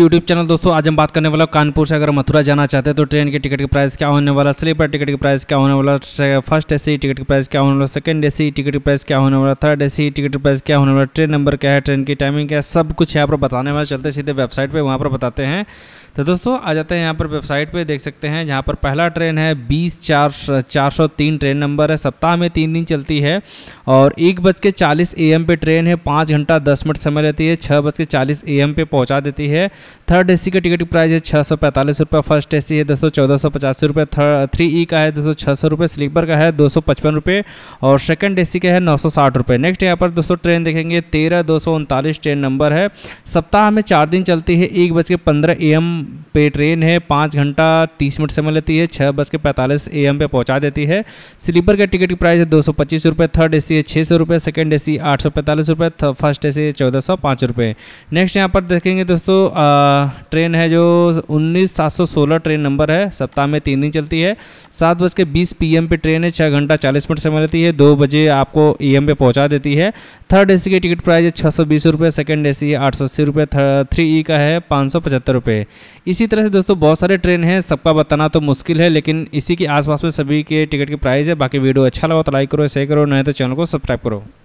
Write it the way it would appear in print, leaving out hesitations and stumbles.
YouTube channel. दोस्तों आज हम बात करने वाला कानपुर से अगर मथुरा जाना चाहते हैं तो ट्रेन के टिकट की प्राइस क्या होने वाला, स्लीपर टिकट की प्राइस क्या होने वाला, फर्स्ट एसी टिकट की प्राइस क्या होने वाला, सेकंड एसी टिकट की प्राइस क्या होने वाला, थर्ड एसी टिकट की प्राइस क्या होने वाला, ट्रेन नंबर क्या है, ट्रेन की टाइमिंग क्या है, सब कुछ यहाँ पर बताने वाला। चलते सीधे वेबसाइट पे वहाँ पर बताते हैं। तो दोस्तों आ जाते हैं यहाँ पर वेबसाइट पे, देख सकते हैं जहाँ पर पहला ट्रेन है 20-403 ट्रेन नंबर है, सप्ताह में 3 दिन चलती है और 1:40 AM पे ट्रेन है, 5 घंटा 10 मिनट समय लेती है, 6:40 AM पे पहुँचा देती है। थर्ड एसी का टिकट की प्राइस है 645 रुपये, फर्स्ट एसी है दोस्तों 1485 रुपये, 3E का है दोस्तों 600 रुपये, स्लीपर का है 255 रुपये और सेकंड एसी का है 960 रुपये। नेक्स्ट यहाँ पर दोस्तों ट्रेन देखेंगे 13-239 ट्रेन नंबर है, सप्ताह में 4 दिन चलती है, 1:15 AM पे ट्रेन है, 5 घंटा 30 मिनट समय लेती है, 6:45 AM पे पहुंचा देती है। स्लीपर का टिकट की प्राइस है 225 रुपये, थर्ड एसी है 600 रुपये, सेकंड एसी 845 रुपये, फर्स्ट एसी 1405 रुपये। नेक्स्ट यहाँ पर देखेंगे दोस्तों ट्रेन है जो 19-716 ट्रेन नंबर है, सप्ताह में 3 दिन चलती है, 7:20 PM पे ट्रेन है, 6 घंटा 40 मिनट समय लेती है, 2 बजे आपको AM पे पहुँचा देती है। थर्ड एसी की टिकट प्राइस है 620 रुपये, सेकंड एसी है 880 रुपये, 3E का है 575 रुपये। इसी तरह से दोस्तों बहुत सारे ट्रेन हैं, सबका बताना तो मुश्किल है, लेकिन इसी के आसपास में सभी के टिकट की प्राइस है। बाकी वीडियो अच्छा लगा तो लाइक करो, शेयर करो, नहीं तो चैनल को सब्सक्राइब करो।